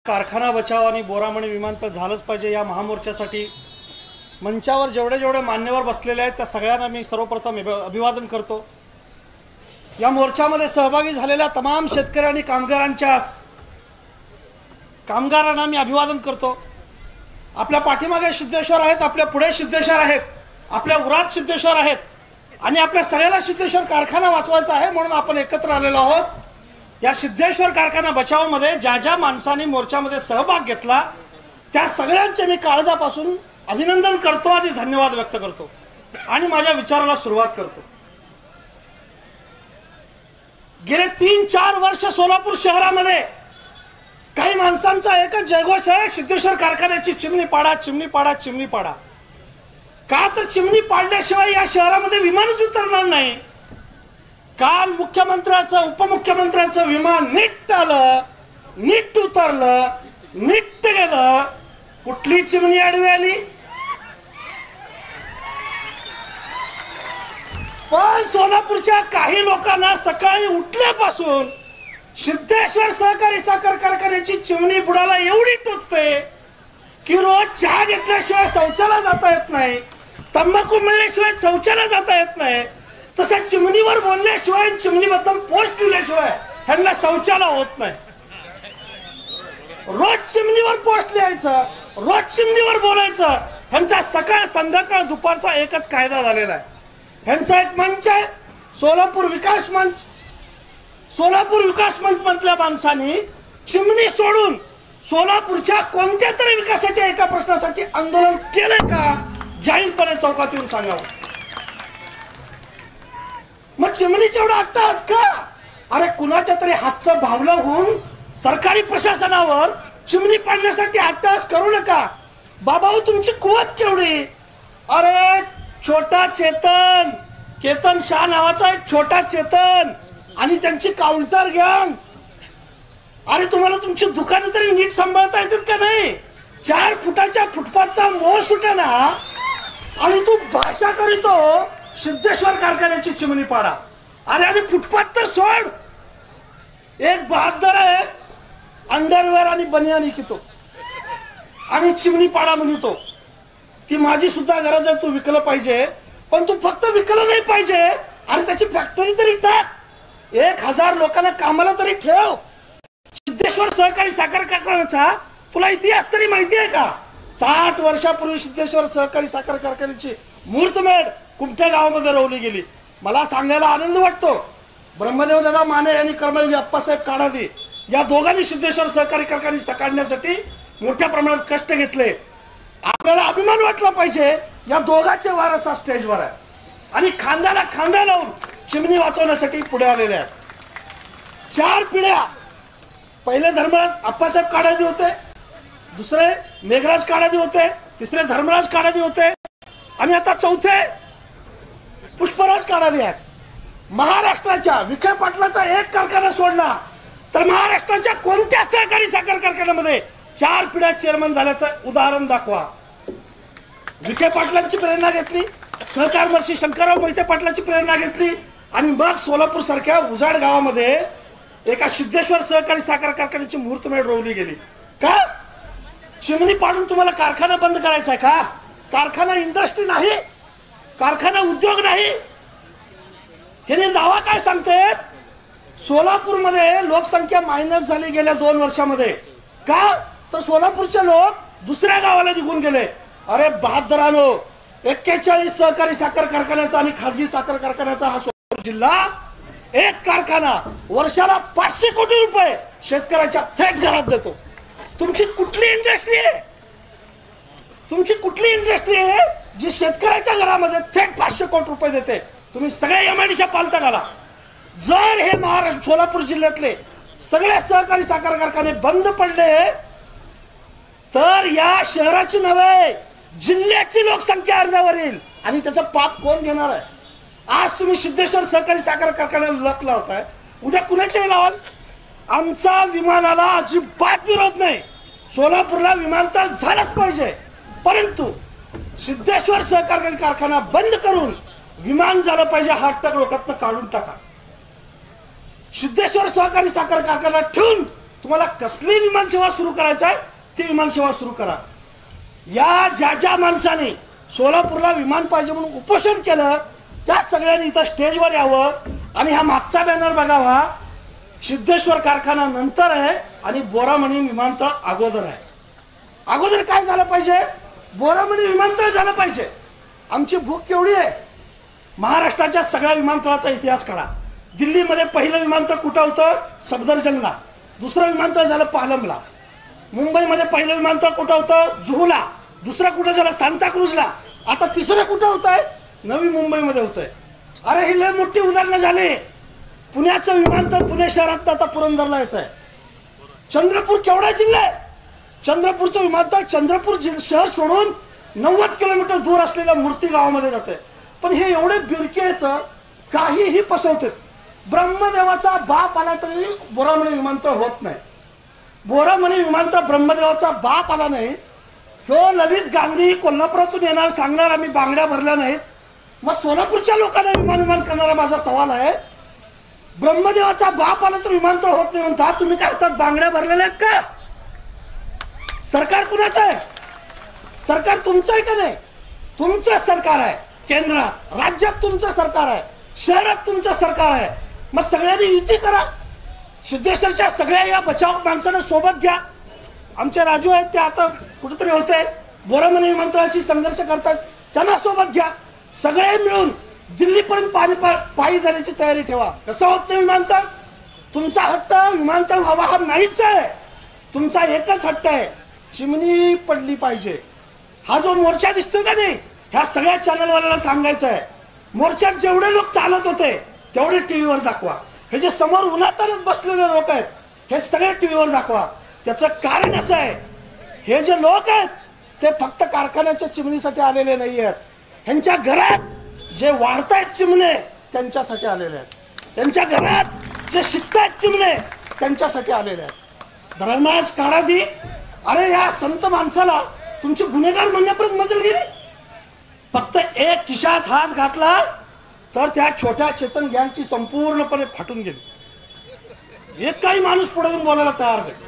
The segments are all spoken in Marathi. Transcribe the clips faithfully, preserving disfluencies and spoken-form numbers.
कारखाना बचाव आणि बोरामणी विमानतळ झालंच पाहिजे या महामोर्चासाठी मंचावर जेवढे जेवढे मान्यवर बसलेले आहेत त्या सगळ्यांना मी सर्वप्रथम अभिवादन करतो। या मोर्चामध्ये सहभागी झालेल्या तमाम शेतकरी आणि कामगारांच्या कामगारांना मी अभिवादन करतो। आपल्या पाठीमागे सिद्धेश्वर आहेत, आपल्या पुढे सिद्धेश्वर आहेत, आपल्या उरात सिद्धेश्वर आहेत आणि आपल्या सगळ्याला सिद्धेश्वर कारखाना वाचवायचा आहे म्हणून आपण एकत्र आलेलो आहोत। या सिद्धेश्वर कारखाना बचावमध्ये ज्या ज्या माणसांनी मोर्चामध्ये सहभाग घेतला त्या सगळ्यांचे मी काळजापासून अभिनंदन करतो आणि धन्यवाद व्यक्त करतो आणि माझ्या विचाराला सुरुवात करतो। गेले तीन चार वर्ष सोलापूर शहरामध्ये काही माणसांचा एकच जयघोष आहे, सिद्धेश्वर कारखान्याची चिमणी पाडा, चिमणी पाडा, चिमणी पाडा। का तर चिमणी पाडल्याशिवाय या शहरामध्ये विमानच उतरणार नाही। काल मुख्यमंत्र्याचं उपमुख्यमंत्र्याचं विमान नीट आलं, नीट उतरलं, नीट गेलं, कुठली चिमणी आडवी आली? पण सोलापूरच्या काही लोकांना सकाळी उठल्यापासून सिद्धेश्वर सहकारी साखर कारखान्याची चिमणी बुडाला एवढी टोचते की रोज चहा घेतल्याशिवाय शौचाला जाता येत नाही, तंबाखू मिळल्याशिवाय शौचाला जाता येत नाही, तसं चिमणीवर बोलल्याशिवाय चिमणीबद्दल पोस्ट लिहिल्याशिवाय ह्यांना शौचाला होत नाही। रोज चिमणीवर पोस्ट लिहायचं, रोज चिमणीवर बोलायचं, ह्यांचा सकाळ संध्याकाळ दुपारचा एकच कायदा झालेला आहे। ह्यांचा एक मंच आहे सोलापूर विकास मंच। सोलापूर विकास मंच मधल्या माणसांनी चिमणी सोडून सोलापूरच्या कोणत्या तरी विकासाच्या एका प्रश्नासाठी आंदोलन केलंय का? जाहीरपणे चौकात येऊन सांगावं। मग चिमणीचा एवढा अट्टहास का? अरे कुणाच्या तरी हातचं भावलं होऊन सरकारी प्रशासनावर चिमणी पाडण्यासाठी अट्टहास करू नका। बाबा हो, तुमची कुवत केवढी? अरे छोटा चेतन, केतन शाह नावाचा एक छोटा चेतन आणि त्यांची काउंटर गँग, अरे तुम्हाला तुमची दुकानं तरी नीट सांभाळता येतात का नाही? चार फुटाच्या फुटपाथचा मोह सुटेना आणि तू भाषा करीतो सिद्धेश्वर कारखान्याची चिमणी पाडा। अरे आणि फुटपाथ तर सोड, एक बहादर आहे अंडरवेअर आणि बनियान विकतो आणि चिमणी पाडा म्हणतो। ती माझी सुद्धा गरज आहे, तू विकलं पाहिजे, पण तू फक्त विकलं नाही पाहिजे, अरे त्याची फॅक्टरी तरी टाक, एक हजार लोकांना कामाला तरी ठेव। सिद्धेश्वर सहकारी साखर कारखान्याचा तुला इतिहास तरी माहिती आहे का? साठ वर्षापूर्वी सिद्धेश्वर सहकारी साखर कारखान्याची मुहूर्तमेढ कुमठे गावामध्ये रोवली गेली। मला सांगायला आनंद वाटतो, ब्रह्मदेव दादा माने यांनी कर्मयोगी अप्पासाहेब काडादी या दोघांनी सिद्धेश्वर सहकारी कारखाना काढण्यासाठी मोठ्या प्रमाणात कष्ट घेतले। आपल्याला अभिमान वाटला पाहिजे, या दोघांचे वारसा स्टेजवर आहे आणि खांद्याला खांदा लावून चिमणी वाचवण्यासाठी पुढे आलेले आहेत। चार पिढ्या, पहिले धर्मराज अप्पासाहेब काडादी होते, दुसरे मेघराज काडादी होते, तिसरे धर्मराज काडादी होते आणि आता चौथे पुष्पराज काडादी आहेत। महाराष्ट्राच्या विखे पाटलाचा एक कारखाना सोडला तर महाराष्ट्राच्या कोणत्या सहकारी साखर कारखान्यामध्ये चार पिढ्या चेअरमन झाल्याचं उदाहरण दाखवा। विखे पाटलांची प्रेरणा घेतली, सहकार महर्षी शंकरराव मोहिते पाटलांची प्रेरणा घेतली आणि मग सोलापूर सारख्या उजाड गावामध्ये एका सिद्धेश्वर सहकारी साखर कारखान्याची मुहूर्तमेढ रोवली गेली। का? चिमणी पाडून तुम्हाला कारखाना बंद करायचा आहे का? कारखाना इंडस्ट्री नाही, कारखाना उद्योग नाही। हे दावा काय सांगते? सोलापूरमध्ये लोकसंख्या मायनस झाली गेल्या दोन वर्षामध्ये। का? तर सोलापूरचे लोक दुसऱ्या गावाला निघून गेले। अरे बहादरानो, एक्केचाळीस सहकारी साखर कारखान्याचा आणि खासगी साखर कारखान्याचा हा सोलापूर जिल्हा, एक कारखाना वर्षाला पाचशे कोटी रुपये शेतकऱ्याच्या थेट घरात देतो। तुमची कुठली इंडस्ट्री आहे? तुमची कुठली इंडस्ट्री आहे जी शेतकऱ्याच्या घरामध्ये थेट पाचशे कोटी रुपये देते? तुम्ही सगळे एमआयडीच्या पालत्या घाला। जर हे महाराष्ट्र सोलापूर जिल्ह्यातले सगळे सहकारी साखर कारखाने बंद पडले तर या शहराची नव्हे जिल्ह्याची लोकसंख्या अर्ध्यावर येईल आणि त्याचं पाप कोण घेणार आहे? आज तुम्ही सिद्धेश्वर सहकारी साखर कारखान्याला लक लावताय, उद्या कुणाच्या लावाल? आमचा विमानाला अजिबात विरोध नाही, सोलापूरला विमानतळ झालंच पाहिजे, परंतु सिद्धेश्वर सहकारी कारखाना बंद करून विमान झालं पाहिजे हा टक लोकांना काढून टाका। सिद्धेश्वर सहकारी साखर कारखाना ठेवून तुम्हाला कसली विमानसेवा सुरू करायचं आहे ती विमानसेवा सुरू करा. या ज्या ज्या माणसाने सोलापूरला विमान पाहिजे म्हणून उपोषण केलं त्या सगळ्यांनी इथं स्टेजवर यावं आणि हा मागचा बॅनर बघावा. सिद्धेश्वर कारखाना नंतर आहे आणि बोरामणी विमानतळ अगोदर आहे. अगोदर काय झालं पाहिजे? बोरामणी विमानतळ झालं पाहिजे. आमची भूक केवढी आहे? महाराष्ट्राच्या सगळ्या विमानतळाचा इतिहास काढा. दिल्लीमध्ये पहिलं विमानतळ कुठं होतं? सफदरजंगला. दुसरं विमानतळ झालं पालमला. मुंबईमध्ये पहिलं विमानतळ कुठं होतं? जुहूला. दुसरं कुठं झालं? सांताक्रूजला. आता तिसरं कुठं होत आहे? नवी मुंबईमध्ये होत आहे. अरे ही लय मोठी उदाहरणं झाली. पुण्याचं विमानतळ पुणे शहरात आता पुरंदरला येत आहे. चंद्रपूर केवढा जिल्हा आहे? चंद्रपूरचं विमानतळ चंद्रपूर शहर सोडून नव्वद किलोमीटर दूर असलेल्या मूर्ती गावामध्ये जाते. पण हे एवढे बिरके आहेत, काहीही फसवते. ब्रह्मदेवाचा बाप आला तरी बोरामणी विमानतळ होत नाही. बोरामणी विमानतळ ब्रह्मदेवाचा बाप आला नाही. हो ललित गांधी कोल्हापुरातून येणार सांगणार आम्ही बांगड्या भरल्या नाहीत. मग सोलापूरच्या लोकांना विमान विमान करणारा माझा सवाल आहे. ब्रह्मदेवाचा बाप आला तर विमानतळ होत नाही म्हणता तुम्ही काय हातात बांगड्या भरलेल्या आहेत का? सरकार कुणाचं आहे? सरकार तुमचं आहे का नाही? तुमचं सरकार आहे. केंद्रात राज्यात तुमचं सरकार आहे. शहरात तुमचं सरकार आहे. मग सगळ्यांनी युती करा. सिद्धेश्वरच्या सगळ्या या बचाव माणसांना सोबत घ्या. आमचे राजू आहेत ते आता कुठेतरी होते बोरामणी विमानतळाशी संघर्ष करतात, त्यांना सोबत घ्या. सगळे मिळून दिल्लीपर्यंत पाणी पायी जाण्याची तयारी ठेवा. कसं होत नाही विमानतळ? तुमचा हट्ट विमानतळ व्हावा हा नाहीच आहे. तुमचा एकच हट्ट आहे, चिमणी पडली पाहिजे. हा जो मोर्चा दिसतोय का नाही, ह्या सगळ्या चॅनलवाल्याला सांगायचं आहे, मोर्चात जेवढे लोक चालत होते तेवढे टीव्हीवर दाखवा. हे जे समोर उन्हातान्हात बसलेले लोक आहेत हे सगळे टीव्हीवर दाखवा. त्याचं कारण असं आहे, हे जे लोक आहेत ते फक्त कारखान्याच्या चिमणीसाठी आलेले नाही आहेत. ह्यांच्या घरात जे वाढतायत चिमणे त्यांच्यासाठी आलेले आहेत. त्यांच्या घरात जे शिकतायत चिमणे त्यांच्यासाठी आलेले आहेत. धर्मराज काढादी, अरे या संत माणसाला तुमचे गुन्हेगार म्हणण्यापर्यंत मजल गेली. फक्त एक खिशात हात घातला तर त्या छोट्या चेतन गँगची संपूर्णपणे फाटून गेली. एक काही माणूस पुढे येऊन बोलायला तयार नाही.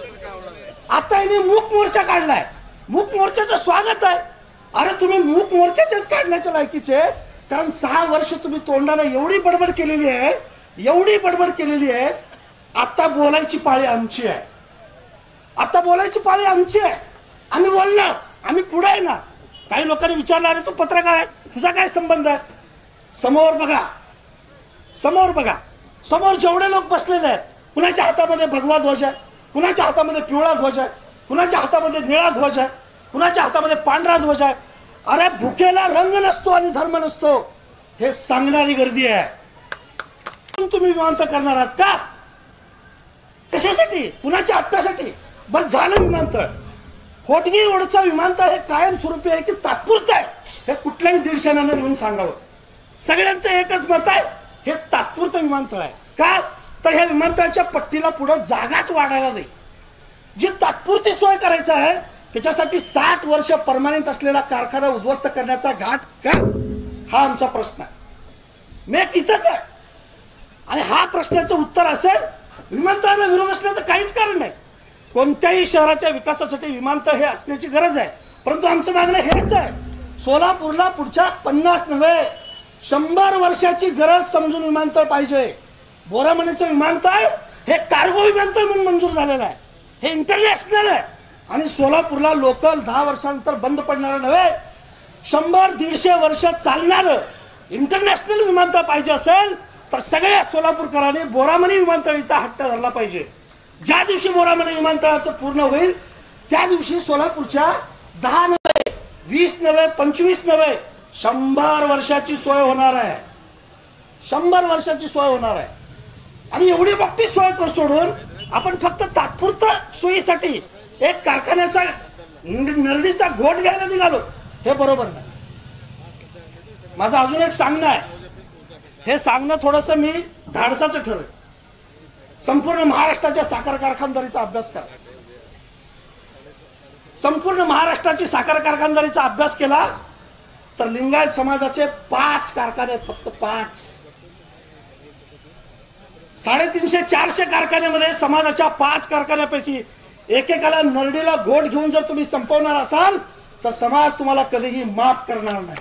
आता यांनी मूक मोर्चा काढलाय. मूक मोर्चाचं स्वागत आहे. अरे तुम्ही मूक मोर्चाच्याच काढण्याच्या लायकीचे, कारण सहा वर्ष तुम्ही तोंडाला एवढी बडबड केलेली आहे, एवढी बडबड केलेली आहे. आता बोलायची पाळी आमची आहे. आता बोलायची पाळी आमची आहे. आम्ही बोलणार, आम्ही पुढे येणार. काही लोकांनी विचारलं अरे तू पत्रकार आहे, तुझा काय संबंध आहे? समोर बघा, समोर बघा, समोर जेवढे लोक बसलेले आहेत, कुणाच्या हातामध्ये भगवा ध्वज आहे, कुणाच्या हातामध्ये पिवळा ध्वज आहे, कुणाच्या हातामध्ये निळा ध्वज आहे, कुणाच्या हातामध्ये पांढरा ध्वज आहे. अरे भुकेला रंग नसतो आणि धर्म नसतो हे सांगणारी गर्दी आहे. तुम्ही विमानतळ करणार आहात का? कशासाठी? कुणाच्या हक्कासाठी? बरं झालं विमानतळ. होटगी रोडचं विमानतळ हे कायमस्वरूपी आहे की तात्पुरतं आहे हे कुठल्याही दीडशेनाने येऊन सांगावं. सगळ्यांचं एकच मत आहे, हे तात्पुरतं विमानतळ आहे. का तर ह्या विमानतळाच्या पट्टीला पुढे जागाच वाढायला नाही. जी तात्पुरती सोय करायचं आहे त्याच्यासाठी साठ वर्ष परमानंट असलेला कारखाना उद्ध्वस्त करण्याचा घाट का, हा आमचा प्रश्न आहे. मेक इथंच आहे. आणि हा प्रश्नाचं उत्तर असेल विमानतळाला विरोध असण्याचं काहीच कारण नाही. कोणत्याही शहराच्या विकासासाठी विमानतळ हे असण्याची गरज आहे. परंतु आमचं मागणं हेच आहे, सोलापूरला पुढच्या पन्नास नव्हे शंभर वर्षाची गरज समजून विमानतळ पाहिजे. बोरामणीचं विमानतळ हे कार्गो विमानतळ म्हणून मंजूर झालेलं आहे. हे इंटरनॅशनल आहे. आणि सोलापूरला लोकल दहा वर्षानंतर बंद पडणारं नव्हे, शंभर दीडशे वर्ष चालणारं इंटरनॅशनल विमानतळ पाहिजे असेल तर सगळ्या सोलापूरकरांनी बोरामणी विमानतळीचा हट्ट धरला पाहिजे. ज्या दिवशी बोरामणी विमानतळाचं पूर्ण होईल त्या दिवशी सोलापूरच्या दहा नव्हे वीस नव्हे पंचवीस नव्हे शंभर वर्षाची सोय होणार आहे. शंभर वर्षाची सोय होणार आहे. आणि एवढी मोठी सोय सोडून आपण फक्त तात्पुरत्या सोयीसाठी एक कारखान्याचा नरडीचा घोट घ्यायला निघालो, हे बरोबर नाही. माझं अजून एक सांगणं आहे. हे सांगणं थोडंसं मी धाडसाचं ठरवलं. संपूर्ण महाराष्ट्राच्या साखर कारखानदारीचा अभ्यास करा. संपूर्ण महाराष्ट्राची साखर कारखानदारीचा अभ्यास केला तर लिंगायत समाजाचे पाच कारखाने आहेत, फक्त पाच. साडेतीनशे चारशे कारखान्यामध्ये समाजाच्या पाच कारखान्यापैकी एकेकाला नरडीला गोट घेऊन जर तुम्ही संपवणार असाल तर समाज तुम्हाला कधीही माफ करणार नाही.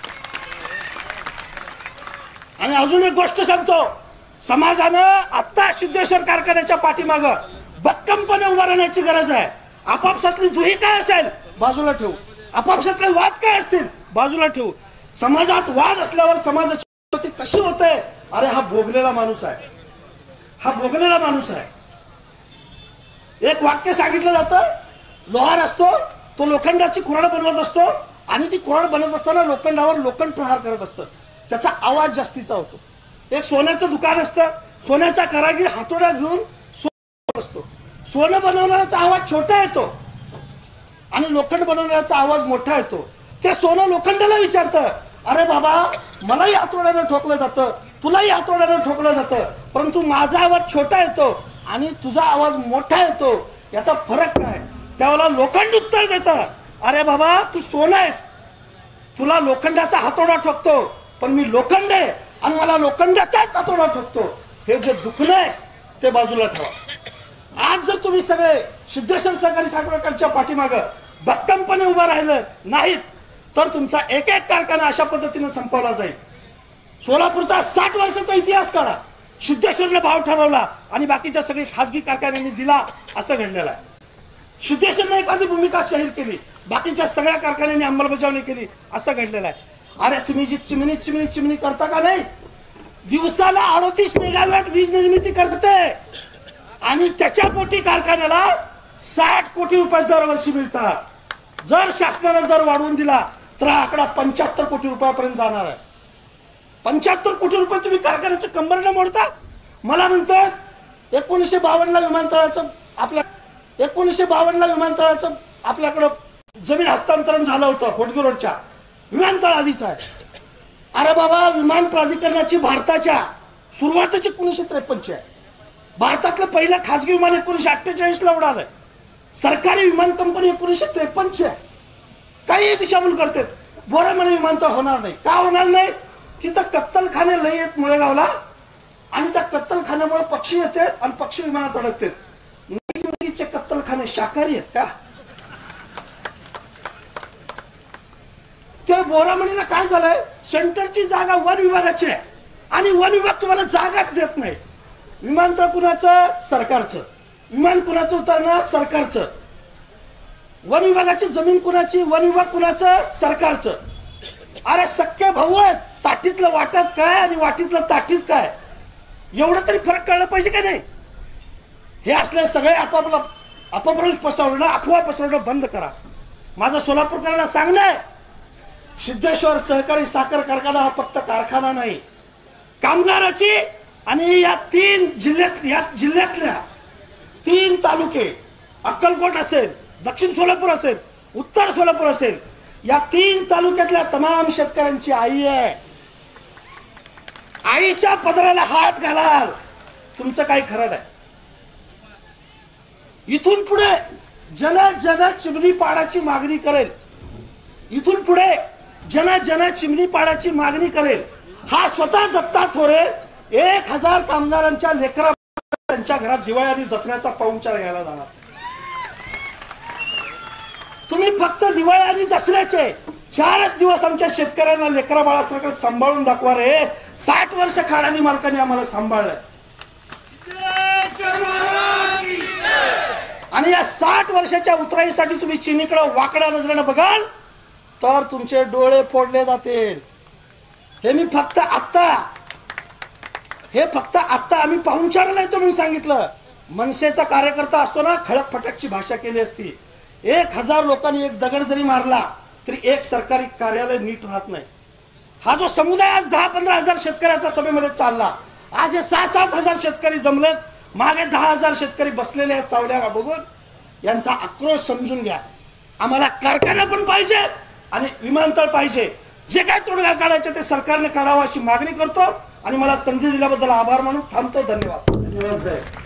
आणि अजून एक गोष्ट सांगतो, समाजानं आता सिद्धेश्वर कारखान्याच्या पाठीमागं भक्कमपणे उभा राहण्याची गरज आहे. आपापसातली दुही काय असेल बाजूला ठेवू, आपापसातले वाद काय असतील बाजूला ठेवू. समाजात वाद असल्यावर समाजाची कशी होते? अरे हा भोगलेला माणूस आहे, हा भोगलेला माणूस आहे. एक वाक्य सांगितलं जातं, लोहार असतो तो लोखंडाची कुऱ्हाड बनवत असतो आणि ती कुऱ्हाड बनवत असताना लोखंडावर लोखंड प्रहार करत असतं, त्याचा आवाज जास्तीचा होतो. एक सोन्याचं दुकान असतं, सोन्याचा कारागीर हातोडा घेऊन सोनं असतो, सोनं बनवणाऱ्याचा आवाज छोटा येतो आणि लोखंड बनवणाऱ्याचा आवाज मोठा येतो. ते सोनं लोखंडाला विचारतं, अरे बाबा मलाही हातोड्यानं ठोकलं जातं, तुलाही हातोड्यानं ठोकलं जातं, परंतु माझा आवाज छोटा येतो आणि तुझा आवाज मोठा येतो, याचा फरक काय? त्यावेळेला लोखंड उत्तर देतं, अरे बाबा तू सोनं आहेस, तुला लोखंडाचा हातोडा ठोकतो, पण मी लोखंड आहे आणि मला लोखंडाचाच हातोडा ठोकतो. हे जे दुखणं आहे ते बाजूला ठेवा. आज जर तुम्ही सगळे सिद्धेश्वर सहकारी साखर कारखान्याच्या पाठीमागं भक्कमपणे उभा राहिलं नाहीत तर तुमचा एक एक कारखाना अशा पद्धतीने संपवला जाईल. सोलापूरचा साठ वर्षाचा इतिहास काढा, सिद्धेश्वरने भाव ठरवला आणि बाकीच्या सगळी खाजगी कारखान्यांनी दिला, असं घडलेलं आहे. सिद्धेश्वरने एखादी भूमिका जाहीर केली, बाकीच्या सगळ्या कारखान्यांनी अंमलबजावणी केली, असं घडलेलं आहे. अरे तुम्ही जी चिमणी चिमणी चिमणी करता का नाही, दिवसाला अडतीस मेगावॅट वीज निर्मिती करते आणि त्याच्या पोटी कारखान्याला साठ कोटी रुपये दरवर्षी मिळतात. जर शासनाने दर वाढवून दिला तर हा आकडा पंच्याहत्तर कोटी रुपयापर्यंत जाणार आहे. पंच्याहत्तर कोटी रुपये तुम्ही कारखान्याचं कंबरनं मोडता. मला म्हणतात एकोणीसशे बावन्न ला विमानतळाचं आपल्या एकोणीसशे बावन्न ला विमानतळाचं आपल्याकडं जमीन हस्तांतरण झालं होतं. होटगी रोडच्या विमानतळ आधीच आहे. अरे बाबा विमान प्राधिकरणाची भारताच्या सुरुवातीची एकोणीसशे त्रेपन्नची आहे. भारतातलं पहिलं खाजगी विमान एकोणीसशे अठ्ठेचाळीस ला उडालंय. सरकारी विमान कंपनी एकोणीसशे त्रेपन्नची आहे. काही दिशाभूल करतात. बोरा म्हणे विमानतळ होणार नाही. का होणार नाही? तिथं कत्तलखाने लय आहेत मुळेगावला आणि त्या कत्तलखान्यामुळे पक्षी येतात आणि पक्षी विमानात अडकतात. नैसर्गिकचे कत्तलखाने शाकाहारी आहेत का? त्या बोरामणीला काय झालंय, सेंटरची जागा वन विभागाची आहे आणि वन विभाग तुम्हाला जागाच देत नाही. विमानतळ कुणाचं? सरकारचं. विमान कुणाचं उतरणार? सरकारचं. वन विभागाची जमीन कुणाची? वन विभाग कुणाचं? सरकारचं. अरे सख्खे भाऊ आहेत, ताटीतलं वाटत काय आणि वाटीतलं ताटीत काय, एवढं तरी फरक कळलं पाहिजे का नाही? हे असले सगळे आपापला आपापलं पसरवणं, अफवा पसरवणं बंद करा. माझं सोलापूरकरांना सांगणं आहे, सिद्धेश्वर सहकारी साखर कारखाना हा फक्त कारखाना नाही, कामगाराची आणि या तीन जिल्ह्यात या जिल्ह्यातल्या तीन तालुके, अक्कलकोट असेल, दक्षिण सोलापूर असेल, उत्तर सोलापूर असेल, या तीन तालुक्यातल्या तमाम शेतकऱ्यांची आई आहे. आईच्या पदराला हात घालाल तुमचं काही खरं नाही. इथून पुढे जन जन चिमणी पाडाची मागणी करेल. इथून पुढे जन जन चिमणी पाडाची मागणी करेल. हा स्वतः दत्ता थोरे एक हजार कामगारांच्या लेकरा त्यांच्या घरात दिवाळी आणि दसऱ्याचा पाहुणचार घ्यायला जाणार. तुम्ही फक्त दिवाळी आणि दसऱ्याचे चारच दिवस आमच्या शेतकऱ्यांना लेकरा बाळासारखं सांभाळून दाखवा रे. साठ वर्ष खाडानी मालकांनी आम्हाला सांभाळलंय आणि या साठ वर्षाच्या उतराईसाठी तुम्ही चिनीकडे वाकड्या नजरेनं बघाल तर तुमचे डोळे फोडले जातील. हे मी फक्त आत्ता हे फक्त आत्ता आम्ही पाहुणचार नाही तो म्हणून सांगितलं. मनसेचा कार्यकर्ता असतो ना, खळक फटकची भाषा केली असती. एक हजार लोकांनी एक दगड जरी मारला तरी एक सरकारी कार्यालय नीट राहत नाही. हा जो समुदाय आज दहा पंधरा हजार शेतकऱ्याच्या सभेमध्ये चालला, आज हे सहा सात हजार शेतकरी जमलेत, मागे दहा हजार शेतकरी बसलेले आहेत सावल्या बघून. यांचा आक्रोश समजून घ्या. आम्हाला कारखाना पण पाहिजे आणि विमानतळ पाहिजे. जे काय तोडगा काढायचे ते सरकारने काढावं अशी मागणी करतो आणि मला संधी दिल्याबद्दल आभार मानून थांबतो. धन्यवाद.